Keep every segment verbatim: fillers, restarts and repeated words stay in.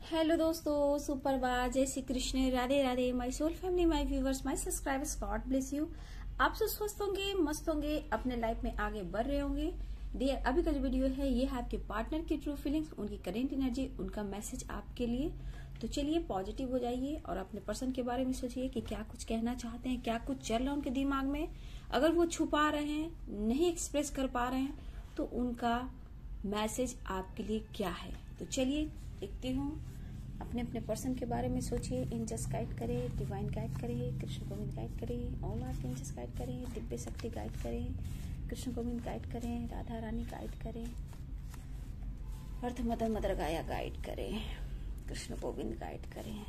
Hello दोस्तों, सुप्रभात, जय Shri Krishna, Radhe Radhe. My soul family, my viewers, my subscribers, God bless you. आप सब स्वस्थ होंगे, मस्त होंगे, अपने लाइफ में आगे बढ़ रहे होंगे। डियर, अभी का जो वीडियो है ये है आपके पार्टनर की ट्रू फीलिंग्स, उनकी करेंट एनर्जी, उनका मैसेज आपके लिए। तो चलिए पॉजिटिव हो जाइए और अपने पर्सन के बारे में सोचिए कि क्या कुछ कहना चाहते हैं, क्या कुछ चल रहा है उनके दिमाग में। अगर वो छुपा रहे हैं, नहीं एक्सप्रेस कर पा रहे हैं, तो उनका मैसेज आपके लिए क्या है। तो चलिए देखती हूँ। अपने अपने पर्सन के बारे में सोचिए। एंजल्स गाइड करे, डिवाइन गाइड करे, कृष्ण गोविंद गाइड करे, ऑल आर्क एंजल्स गाइड करें, दिव्य शक्ति गाइड करें, कृष्ण गोविंद गाइड करें, राधा रानी गाइड करें, earth mother mother Gaia guide करें, कृष्ण गोविंद गाइड करें।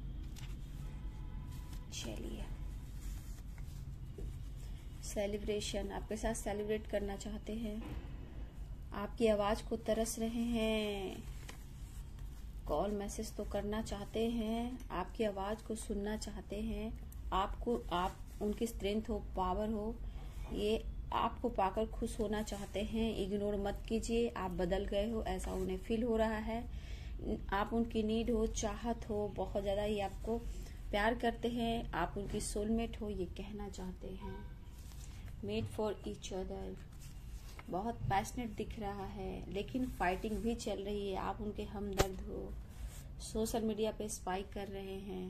चलिए, सेलिब्रेशन आपके साथ सेलिब्रेट करना चाहते हैं, आपकी आवाज को तरस रहे हैं, कॉल मैसेज तो करना चाहते हैं, आपकी आवाज को सुनना चाहते हैं, आपको आप उनकी स्ट्रेंथ हो, पावर हो, ये आपको पाकर खुश होना चाहते हैं। इग्नोर मत कीजिए, आप बदल गए हो ऐसा उन्हें फील हो रहा है। आप उनकी नीड हो, चाहत हो, बहुत ज्यादा ये आपको प्यार करते हैं, आप उनकी सोलमेट हो, ये कहना चाहते हैं। मेड फॉर ईच अदर, बहुत पैशनेट दिख रहा है, लेकिन फाइटिंग भी चल रही है। आप उनके हमदर्द हो, सोशल मीडिया पे स्पाइक कर रहे हैं,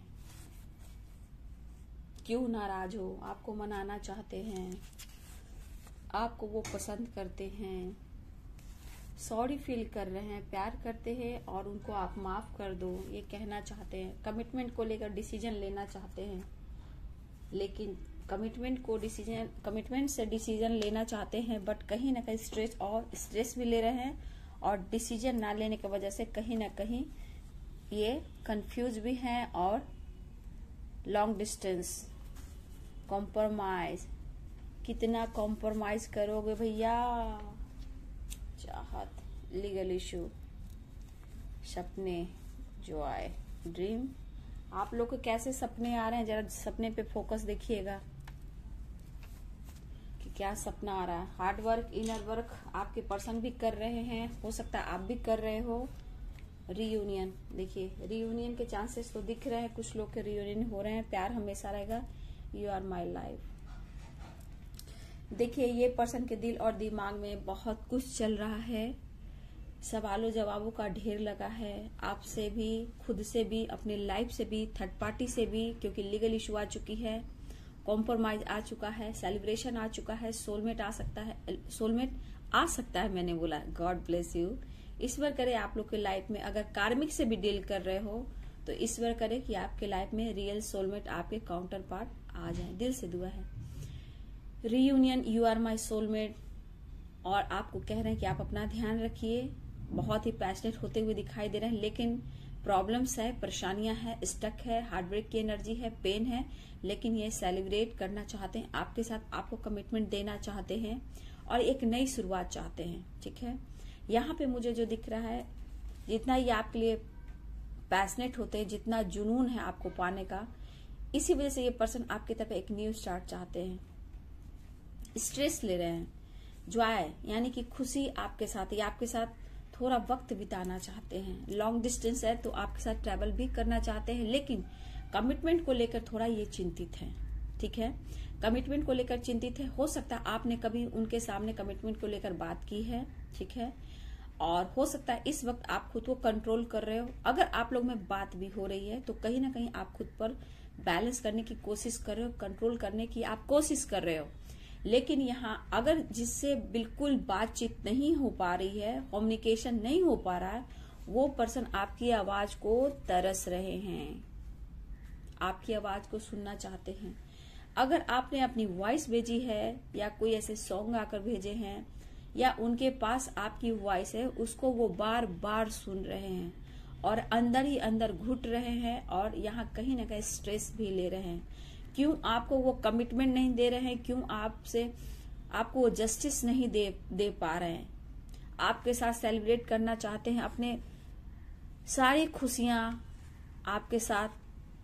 क्यों नाराज हो, आपको मनाना चाहते हैं, आपको वो पसंद करते हैं, सॉरी फील कर रहे हैं, प्यार करते हैं और उनको आप माफ कर दो, ये कहना चाहते हैं। कमिटमेंट को लेकर डिसीजन लेना चाहते हैं, लेकिन कमिटमेंट को डिसीजन कमिटमेंट से डिसीजन लेना चाहते हैं, बट कहीं ना कहीं स्ट्रेस और स्ट्रेस भी ले रहे हैं, और डिसीजन ना लेने की वजह से कहीं ना कहीं ये कंफ्यूज भी हैं। और लॉन्ग डिस्टेंस, कॉम्प्रोमाइज, कितना कॉम्प्रोमाइज करोगे भैया। चाहत, लीगल इशू, सपने, जॉय, ड्रीम, आप लोग को कैसे सपने आ रहे हैं, जरा सपने पे फोकस देखिएगा कि क्या सपना आ रहा है। हार्ड वर्क, इनर वर्क आपके पर्सन भी कर रहे हैं, हो सकता है आप भी कर रहे हो। रीयूनियन, देखिए रीयूनियन के चांसेस तो दिख रहे हैं, कुछ लोग के रीयूनियन हो रहे हैं। प्यार हमेशा रहेगा, यू आर माई लाइफ। देखिए ये पर्सन के दिल और दिमाग में बहुत कुछ चल रहा है, सवालों जवाबों का ढेर लगा है, आपसे भी, खुद से भी, अपनी लाइफ से भी, थर्ड पार्टी से भी, क्योंकि लीगल इशू आ चुकी है, कॉम्प्रोमाइज आ चुका है, सेलिब्रेशन आ चुका है, सोलमेट आ सकता है, सोलमेट आ सकता है मैंने बोला, गॉड ब्लेस यू। ईश्वर करे आप लोग के लाइफ में, अगर कार्मिक से भी डील कर रहे हो तो ईश्वर करे कि आपके लाइफ में रियल सोलमेट, आपके काउंटर पार्ट आ जाए, दिल से दुआ है। Reunion, you are my soulmate, और आपको कह रहे हैं कि आप अपना ध्यान रखिए। बहुत ही पैशनेट होते हुए दिखाई दे रहे हैं, लेकिन प्रॉब्लम्स है, परेशानियां है, स्टक है, हार्ट ब्रेक की एनर्जी है, पेन है, लेकिन ये सेलिब्रेट करना चाहते हैं आपके साथ, आपको कमिटमेंट देना चाहते हैं और एक नई शुरुआत चाहते हैं। ठीक है, यहाँ पे मुझे जो दिख रहा है, जितना ये आपके लिए पैशनेट होते हैं, जितना जुनून है आपको पाने का, इसी वजह से ये पर्सन आपकी तरफ एक न्यू स्टार्ट चाहते हैं। स्ट्रेस ले रहे हैं, जॉय यानी कि खुशी आपके साथ, ये आपके साथ थोड़ा वक्त बिताना चाहते हैं। लॉन्ग डिस्टेंस है तो आपके साथ ट्रैवल भी करना चाहते हैं, लेकिन कमिटमेंट को लेकर थोड़ा ये चिंतित है। ठीक है, कमिटमेंट को लेकर चिंतित है। हो सकता है आपने कभी उनके सामने कमिटमेंट को लेकर बात की है, ठीक है, और हो सकता है इस वक्त आप खुद को कंट्रोल कर रहे हो। अगर आप लोग में बात भी हो रही है तो कहीं ना कहीं आप खुद पर बैलेंस करने की कोशिश कर रहे हो, कंट्रोल करने की आप कोशिश कर रहे हो। लेकिन यहाँ अगर जिससे बिल्कुल बातचीत नहीं हो पा रही है, कम्युनिकेशन नहीं हो पा रहा है, वो पर्सन आपकी आवाज को तरस रहे हैं, आपकी आवाज को सुनना चाहते हैं। अगर आपने अपनी वॉइस भेजी है या कोई ऐसे सॉन्ग आकर भेजे हैं, या उनके पास आपकी वॉइस है, उसको वो बार बार सुन रहे हैं और अंदर ही अंदर घुट रहे हैं, और यहाँ कहीं ना कहीं स्ट्रेस भी ले रहे हैं। क्यों आपको वो कमिटमेंट नहीं दे रहे हैं, क्यों आपसे आपको वो जस्टिस नहीं दे दे पा रहे हैं। आपके साथ सेलिब्रेट करना चाहते हैं, अपने सारी खुशियां आपके साथ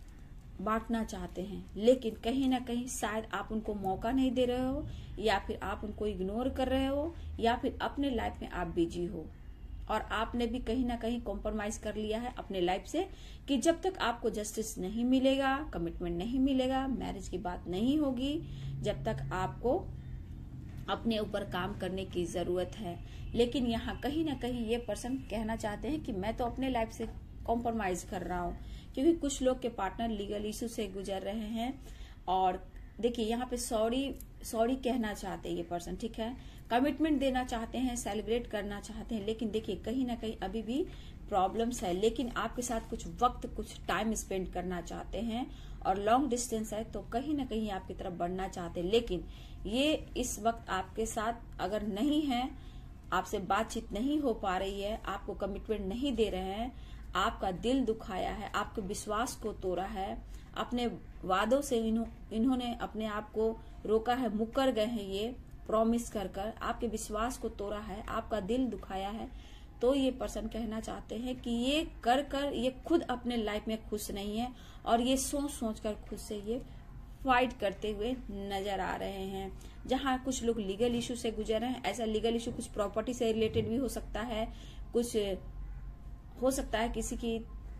बांटना चाहते हैं, लेकिन कहीं ना कहीं शायद आप उनको मौका नहीं दे रहे हो, या फिर आप उनको इग्नोर कर रहे हो, या फिर अपने लाइफ में आप बिजी हो। और आपने भी कहीं ना कहीं कॉम्प्रोमाइज कर लिया है अपने लाइफ से कि जब तक आपको जस्टिस नहीं मिलेगा, कमिटमेंट नहीं मिलेगा, मैरिज की बात नहीं होगी, जब तक आपको अपने ऊपर काम करने की जरूरत है। लेकिन यहाँ कहीं ना कहीं ये पर्सन कहना चाहते हैं कि मैं तो अपने लाइफ से कॉम्प्रोमाइज कर रहा हूँ, क्योंकि कुछ लोग के पार्टनर लीगल इशू से गुजर रहे हैं। और देखिए यहाँ पे सॉरी सॉरी कहना चाहते हैं ये पर्सन, ठीक है, कमिटमेंट देना चाहते हैं, सेलिब्रेट करना चाहते हैं, लेकिन देखिए कहीं ना कहीं अभी भी प्रॉब्लम्स है। लेकिन आपके साथ कुछ वक्त, कुछ टाइम स्पेंड करना चाहते हैं और लॉन्ग डिस्टेंस है तो कहीं ना कहीं आपकी तरफ बढ़ना चाहते हैं। लेकिन ये इस वक्त आपके साथ अगर नहीं है, आपसे बातचीत नहीं हो पा रही है, आपको कमिटमेंट नहीं दे रहे हैं, आपका दिल दुखाया है, आपके विश्वास को तोड़ा है, अपने वादों से इन्हों, इन्होंने अपने आप को रोका है, मुकर गए हैं, ये प्रॉमिस कर कर आपके विश्वास को तोड़ा है, आपका दिल दुखाया है। तो ये पर्सन कहना चाहते हैं कि ये कर कर ये खुद अपने लाइफ में खुश नहीं है और ये सोच सोच कर खुद से ये फाइट करते हुए नजर आ रहे हैं। जहाँ कुछ लोग लीगल इशू से गुजर रहे हैं, ऐसा लीगल इशू कुछ प्रॉपर्टी से रिलेटेड भी हो सकता है, कुछ हो सकता है किसी की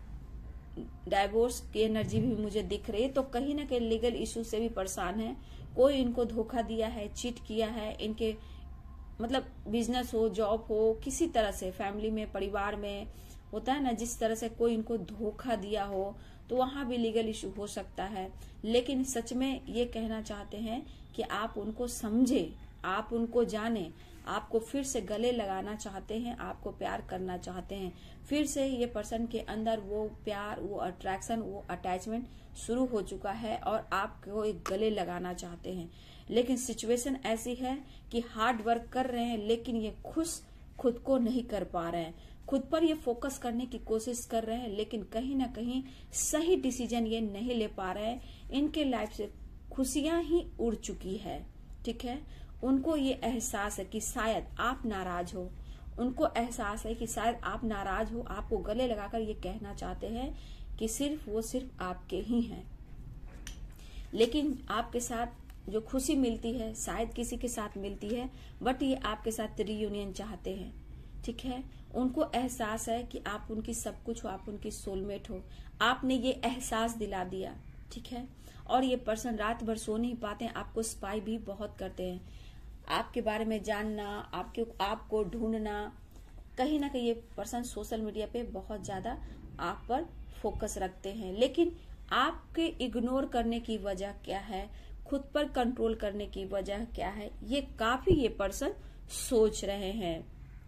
डाइवोर्स की एनर्जी भी मुझे दिख रही है। तो कहीं ना कहीं लीगल इशू से भी परेशान है, कोई इनको धोखा दिया है, चीट किया है, इनके मतलब बिजनेस हो, जॉब हो, किसी तरह से फैमिली में, परिवार में होता है ना, जिस तरह से कोई इनको धोखा दिया हो, तो वहां भी लीगल इशू हो सकता है। लेकिन सच में ये कहना चाहते हैं कि आप उनको समझे, आप उनको जाने, आपको फिर से गले लगाना चाहते हैं, आपको प्यार करना चाहते हैं। फिर से ये पर्सन के अंदर वो प्यार, वो अट्रैक्शन, वो अटैचमेंट शुरू हो चुका है और आपको एक गले लगाना चाहते हैं। लेकिन सिचुएशन ऐसी है कि हार्ड वर्क कर रहे हैं, लेकिन ये खुश खुद को नहीं कर पा रहे हैं, खुद पर ये फोकस करने की कोशिश कर रहे हैं, लेकिन कहीं ना कहीं सही डिसीजन ये नहीं ले पा रहे हैं। इनके लाइफ से खुशियां ही उड़ चुकी है, ठीक है। उनको ये एहसास है कि शायद आप नाराज हो, उनको एहसास है कि शायद आप नाराज हो, आपको गले लगाकर ये कहना चाहते हैं कि सिर्फ वो सिर्फ आपके ही हैं। लेकिन आपके साथ जो खुशी मिलती है शायद किसी के साथ मिलती है, बट ये आपके साथ रियूनियन चाहते हैं, ठीक है। उनको एहसास है कि आप उनकी सब कुछ हो, आप उनकी सोलमेट हो, आपने ये एहसास दिला दिया, ठीक है। और ये पर्सन रात भर सो नहीं पाते हैं, आपको स्पाई भी बहुत करते हैं, आपके बारे में जानना, आपके आपको ढूंढना। कहीं ना कहीं ये पर्सन सोशल मीडिया पे बहुत ज्यादा आप पर फोकस रखते हैं, लेकिन आपके इग्नोर करने की वजह क्या है, खुद पर कंट्रोल करने की वजह क्या है, ये काफी ये पर्सन सोच रहे हैं।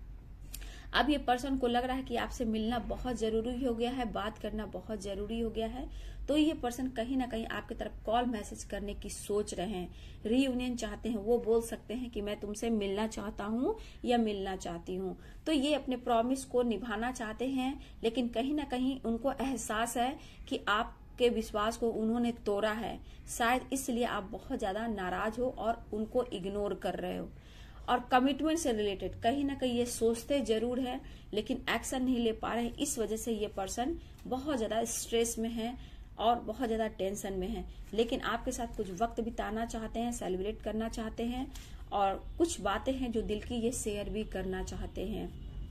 अब ये पर्सन को लग रहा है कि आपसे मिलना बहुत जरूरी हो गया है, बात करना बहुत जरूरी हो गया है। तो ये पर्सन कहीं ना कहीं आपकी तरफ कॉल मैसेज करने की सोच रहे हैं, रीयूनियन चाहते हैं। वो बोल सकते हैं कि मैं तुमसे मिलना चाहता हूँ या मिलना चाहती हूँ। तो ये अपने प्रॉमिस को निभाना चाहते हैं, लेकिन कहीं ना कहीं उनको एहसास है कि आप के विश्वास को उन्होंने तोड़ा है, शायद इसलिए आप बहुत ज्यादा नाराज हो और उनको इग्नोर कर रहे हो। और कमिटमेंट से रिलेटेड कहीं ना कहीं ये सोचते जरूर है, लेकिन एक्शन नहीं ले पा रहे हैं। इस वजह से ये पर्सन बहुत ज्यादा स्ट्रेस में है और बहुत ज्यादा टेंशन में है। लेकिन आपके साथ कुछ वक्त बिताना चाहते हैं, सेलिब्रेट करना चाहते हैं, और कुछ बातें हैं जो दिल की ये शेयर भी करना चाहते हैं।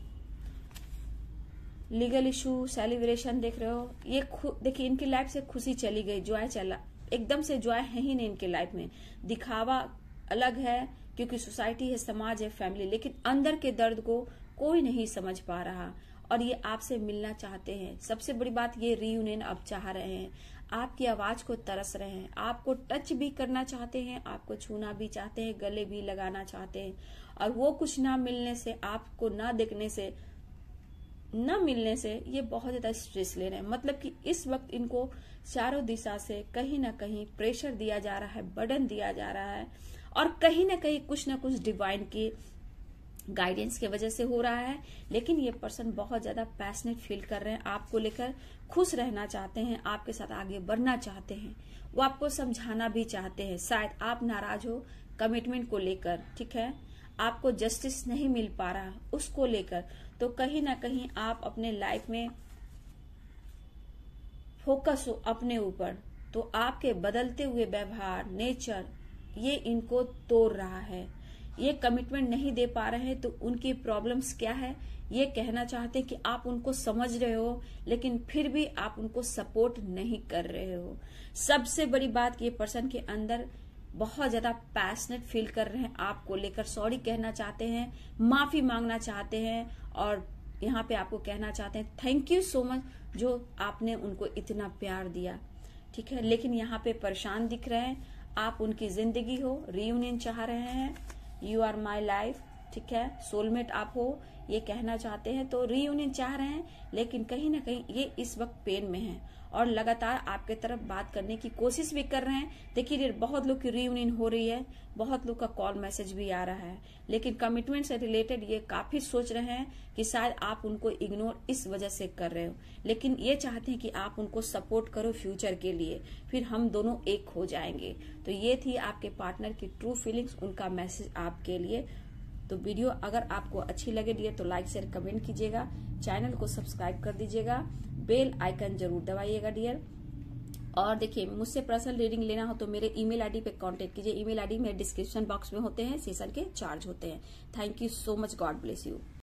लीगल इशू, सेलिब्रेशन देख रहे हो, ये देखिए इनकी लाइफ से खुशी चली गई, जॉय चला, एकदम से जॉय है ही नहीं इनके लाइफ में। दिखावा अलग है क्योंकि सोसाइटी है, समाज है, फैमिली, लेकिन अंदर के दर्द को कोई नहीं समझ पा रहा और ये आपसे मिलना चाहते हैं। सबसे बड़ी बात, ये रीयूनियन अब चाह रहे हैं, आपकी आवाज को तरस रहे हैं, आपको टच भी करना चाहते हैं, आपको छूना भी चाहते हैं, गले भी लगाना चाहते हैं। और वो कुछ ना मिलने से, आपको ना देखने से, न मिलने से ये बहुत ज्यादा स्ट्रेस ले रहे हैं। मतलब कि इस वक्त इनको चारों दिशा से कहीं ना कहीं प्रेशर दिया जा रहा है, बर्डन दिया जा रहा है, और कहीं ना कहीं कुछ ना कुछ डिवाइन की गाइडेंस की वजह से हो रहा है। लेकिन ये पर्सन बहुत ज्यादा पैशनेट फील कर रहे हैं, आपको लेकर खुश रहना चाहते हैं, आपके साथ आगे बढ़ना चाहते हैं, वो आपको समझाना भी चाहते हैं। शायद आप नाराज हो कमिटमेंट को लेकर, ठीक है, आपको जस्टिस नहीं मिल पा रहा उसको लेकर, तो कहीं ना कहीं आप अपने लाइफ में फोकस हो अपने ऊपर, तो आपके बदलते हुए व्यवहार, नेचर, ये इनको तोड़ रहा है। ये कमिटमेंट नहीं दे पा रहे हैं तो उनकी प्रॉब्लम्स क्या है ये कहना चाहते हैं कि आप उनको समझ रहे हो लेकिन फिर भी आप उनको सपोर्ट नहीं कर रहे हो। सबसे बड़ी बात कि ये पर्सन के अंदर बहुत ज्यादा पैशनेट फील कर रहे हैं, आपको लेकर सॉरी कहना चाहते हैं, माफी मांगना चाहते हैं और यहाँ पे आपको कहना चाहते हैं थैंक यू सो मच जो आपने उनको इतना प्यार दिया, ठीक है। लेकिन यहाँ पे परेशान दिख रहे हैं, आप उनकी जिंदगी हो, रीयूनियन चाह रहे हैं, यू आर माई लाइफ, ठीक है, सोलमेट आप हो ये कहना चाहते हैं, तो रीयूनियन चाह रहे हैं लेकिन कहीं ना कहीं ये इस वक्त पेन में है और लगातार आपके तरफ बात करने की कोशिश भी कर रहे हैं। देखिए बहुत लोग की रीयूनियन हो रही है, बहुत लोग का कॉल मैसेज भी आ रहा है, लेकिन कमिटमेंट से रिलेटेड ये काफी सोच रहे हैं कि शायद आप उनको इग्नोर इस वजह से कर रहे हो, लेकिन ये चाहते हैं कि आप उनको सपोर्ट करो फ्यूचर के लिए, फिर हम दोनों एक हो जाएंगे। तो ये थी आपके पार्टनर की ट्रू फीलिंग्स, उनका मैसेज आपके लिए। तो वीडियो अगर आपको अच्छी लगे डियर तो लाइक शेयर कमेंट कीजिएगा, चैनल को सब्सक्राइब कर दीजिएगा, बेल आइकन जरूर दबाइएगा डियर। और देखिए मुझसे पर्सनल रीडिंग लेना हो तो मेरे ईमेल आईडी पे कांटेक्ट कीजिए, ईमेल आईडी मेरे डिस्क्रिप्शन बॉक्स में होते हैं, सेशन के चार्ज होते हैं। Thank you so much, God bless you.